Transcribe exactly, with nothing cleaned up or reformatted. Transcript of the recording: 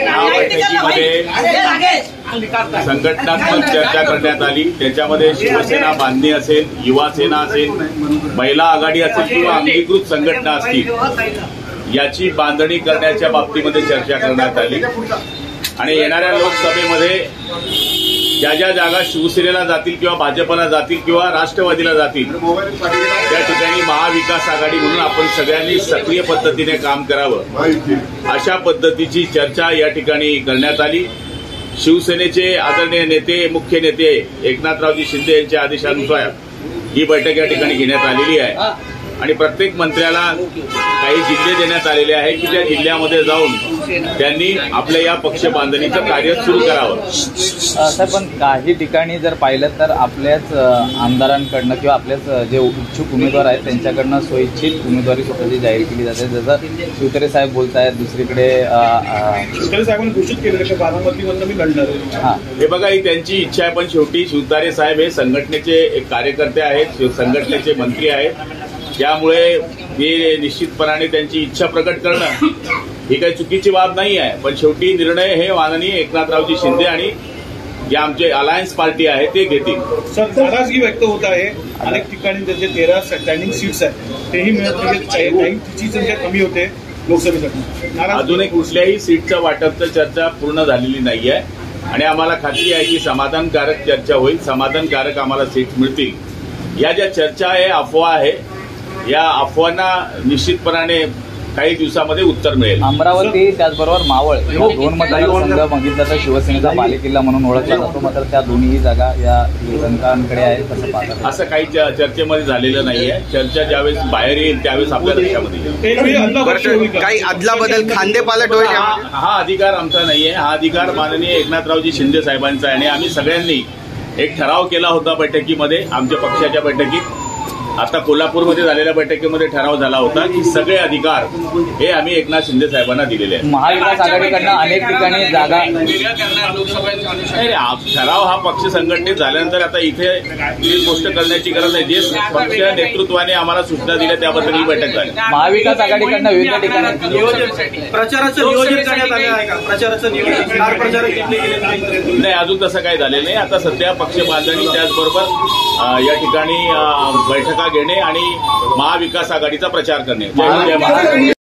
या बैठकीमध्ये संघटनात्मक चर्चा करण्यात आली। त्याच्यामध्ये शिवसेना बांधणी असेल, युवा सेना असेल, महिला आघाडी असेल किंवा अंगीकृत संघटना असतील याची बांधणी करण्याच्या बाबतीमध्ये चर्चा करण्यात आली। आणि येणाऱ्या लोकसभेमध्ये ज्या ज्या जागा शिवसेनेला जातील किंवा भाजपला जातील किंवा राष्ट्रवादीला जातील त्या ठिकाणी महाविकास आघाडी म्हणून आपण सगळ्यांनी सक्रिय पद्धतीने काम करावं अशा पद्धतीची चर्चा या ठिकाणी करण्यात आली। शिवसेनेचे आदरणीय नेते, मुख्य नेते एकनाथरावजी शिंदे यांच्या आदेशानुसार ही बैठक या ठिकाणी घेण्यात आलेली आहे आणि प्रत्येक मंत्र्याला काही जिल्हे देण्यात आलेले आहे की त्या जिल्ह्यामध्ये जाऊन त्यांनी आपल्या या पक्ष बांधणीचं कार्य सुरू करावं। सर, पण काही ठिकाणी जर पाहिलं तर आपल्याच आमदारांकडनं किंवा आपल्याच जे इच्छुक उमेदवार आहेत त्यांच्याकडनं स्वइच्छित उमेदवारी स्वतःची जाहीर केली जाते। जसं शिवतरे साहेब बोलत आहेत, दुसरीकडे शिवतरे साहेबांनी घोषित केलेलं की बारामतीमधून मी लढणार। हां, हे बघा, ही त्यांची इच्छा आहे, पण शेवटी शिवतारे साहेब हे संघटनेचे एक कार्यकर्ते आहेत, संघटनेचे मंत्री आहेत, त्यामुळे हे निश्चितपणाने त्यांची इच्छा प्रकट करणं ही काही चुकीची बाब नाही आहे। पण शेवटी निर्णय हे माननीय एकनाथरावजी शिंदे आणि जे आमचे अलायन्स पार्टी आहे ते घेतील। सर, नाराजगी व्यक्त होत आहे, अनेक ठिकाणी त्याचे तेरा स्टँडिंग सीट्स आहेत तेही मिळत नाही, काही तिची संख्या कमी होते लोकसभेसाठी। अजूनही कुठल्याही सीटचं वाटपचं चर्चा पूर्ण झालेली नाही आहे आणि आम्हाला खात्री आहे की समाधानकारक चर्चा होईल, समाधानकारक आम्हाला सीट मिळतील। या ज्या चर्चा आहे, अफवा आहे, या अफवांना निश्चितपणाने काही दिवसामध्ये उत्तर मिळेल। अमरावती त्याचबरोबर मावळ या दोन मतदारसंघ बघितलं तर शिवसेनेचा बालेकिल्ला म्हणून ओळखला जातो, मात्र त्या दोन्ही जागा या विरोधकांकडे आहेत कसं पाहतात? असं काही चर्चेमध्ये झालेलं नाहीये। चर्चा ज्यावेळेस बाहेर येईल त्यावेळेस आपल्या लक्षामध्ये येईल। काही अदला बदल खांदेपालट होईल हा अधिकार आमचा नाहीये, हा अधिकार माननीय एकनाथरावजी शिंदे साहेबांचा आहे आणि आम्ही सगळ्यांनी एक ठराव केला होता बैठकीमध्ये, आमच्या पक्षाच्या बैठकीत। आता कोल्हापूरमध्ये झालेल्या बैठकीमध्ये ठराव झाला होता की सगळे अधिकार हे आम्ही एकनाथ शिंदे साहेबांना दिलेले आहेत। महाविकास आघाडीकडनं अनेक ठिकाणी जागा ठराव हा पक्ष संघटनेत झाल्यानंतर आता इथे ही गोष्ट करण्याची गरज नाही। जे पक्ष नेतृत्वाने आम्हाला सूचना दिल्या त्याबद्दल ही बैठक झाली। महाविकास आघाडीकडनं विविध ठिकाणी प्रचाराचं नियोजन करण्यात आलं आहे का? प्रचाराचं नियोजन नाही, अजून तसं काही झालेलं नाही। आता सध्या पक्ष बांधणी त्याचबरोबर या ठिकाणी बैठका घेणे आणि महाविकास आघाडीचा प्रचार करणे।